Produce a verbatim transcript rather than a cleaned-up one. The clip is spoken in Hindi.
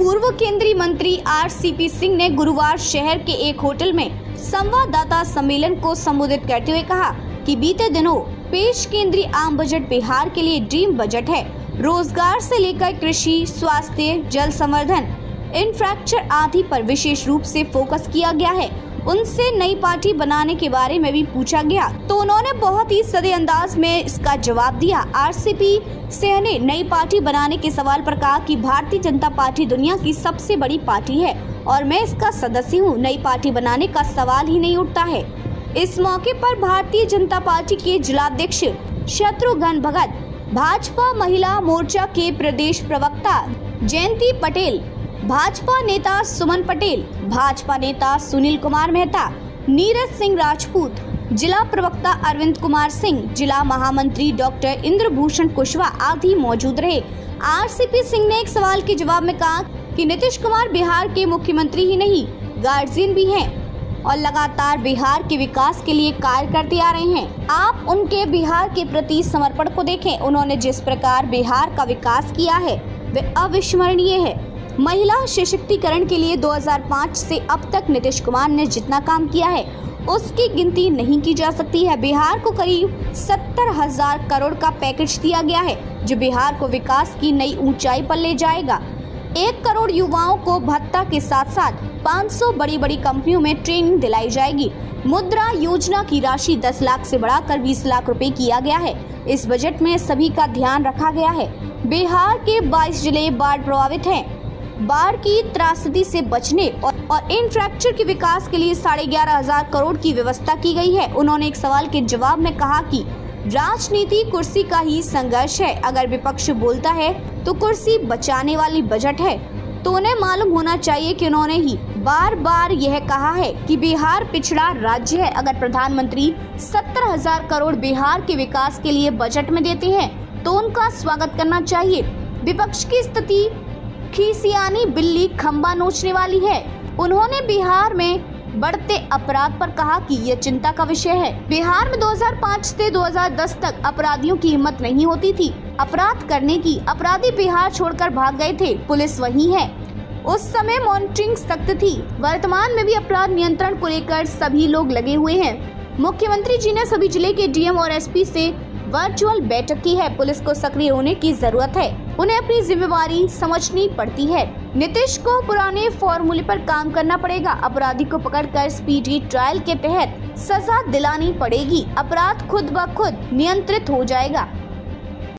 पूर्व केंद्रीय मंत्री आरसीपी सिंह ने गुरुवार शहर के एक होटल में संवाददाता सम्मेलन को संबोधित करते हुए कहा कि बीते दिनों पेश केंद्रीय आम बजट बिहार के लिए ड्रीम बजट है। रोजगार से लेकर कृषि, स्वास्थ्य, जल संवर्धन, इंफ्रास्ट्रक्चर आदि पर विशेष रूप से फोकस किया गया है। उनसे नई पार्टी बनाने के बारे में भी पूछा गया तो उन्होंने बहुत ही सधे अंदाज में इसका जवाब दिया। आरसीपी सिंह ने नई पार्टी बनाने के सवाल पर कहा कि भारतीय जनता पार्टी दुनिया की सबसे बड़ी पार्टी है और मैं इसका सदस्य हूं। नई पार्टी बनाने का सवाल ही नहीं उठता है। इस मौके पर भारतीय जनता पार्टी के जिलाध्यक्ष शत्रुघ्न भगत, भाजपा महिला मोर्चा के प्रदेश प्रवक्ता जयंती पटेल, भाजपा नेता सुमन पटेल, भाजपा नेता सुनील कुमार मेहता, नीरज सिंह राजपूत, जिला प्रवक्ता अरविंद कुमार सिंह, जिला महामंत्री डॉक्टर इंद्रभूषण कुशवाहा आदि मौजूद रहे। आरसीपी सिंह ने एक सवाल के जवाब में कहा कि नीतीश कुमार बिहार के मुख्यमंत्री ही नहीं, गार्जियन भी हैं और लगातार बिहार के विकास के लिए कार्य करते आ रहे हैं। आप उनके बिहार के प्रति समर्पण को देखें। उन्होंने जिस प्रकार बिहार का विकास किया है वह अविस्मरणीय है। महिला सशक्तिकरण के लिए दो हज़ार पाँच से अब तक नीतीश कुमार ने जितना काम किया है उसकी गिनती नहीं की जा सकती है। बिहार को करीब सत्तर हजार करोड़ का पैकेज दिया गया है जो बिहार को विकास की नई ऊंचाई पर ले जाएगा। एक करोड़ युवाओं को भत्ता के साथ साथ पाँच सौ बड़ी बड़ी कंपनियों में ट्रेनिंग दिलाई जाएगी। मुद्रा योजना की राशि दस लाख से बढ़ाकर बीस लाख रुपए किया गया है। इस बजट में सभी का ध्यान रखा गया है। बिहार के बाईस जिले बाढ़ प्रभावित हैं। बाढ़ की त्रासदी से बचने और, और इंफ्रास्ट्रक्चर के विकास के लिए साढ़े ग्यारह हजार करोड़ की व्यवस्था की गई है। उन्होंने एक सवाल के जवाब में कहा कि राजनीति कुर्सी का ही संघर्ष है। अगर विपक्ष बोलता है तो कुर्सी बचाने वाली बजट है तो उन्हें मालूम होना चाहिए कि उन्होंने ही बार बार यह कहा है कि बिहार पिछड़ा राज्य है। अगर प्रधानमंत्री सत्तर हजार करोड़ बिहार के विकास के लिए बजट में देते हैं तो उनका स्वागत करना चाहिए। विपक्ष की स्थिति खीसियानी बिल्ली खंबा नोचने वाली है। उन्होंने बिहार में बढ़ते अपराध पर कहा कि यह चिंता का विषय है। बिहार में दो हज़ार पाँच से दो हज़ार दस तक अपराधियों की हिम्मत नहीं होती थी अपराध करने की। अपराधी बिहार छोड़कर भाग गए थे, पुलिस वही है। उस समय मॉनिटरिंग सख्त थी। वर्तमान में भी अपराध नियंत्रण को लेकर सभी लोग लगे हुए हैं। मुख्यमंत्री जी ने सभी जिले के डीएम और एसपी से वर्चुअल बैठक की है। पुलिस को सक्रिय होने की जरूरत है। उन्हें अपनी जिम्मेवारी समझनी पड़ती है। नीतीश को पुराने फॉर्मूले पर काम करना पड़ेगा। अपराधी को पकड़कर स्पीडी ट्रायल के तहत सजा दिलानी पड़ेगी। अपराध खुद ब खुद नियंत्रित हो जाएगा।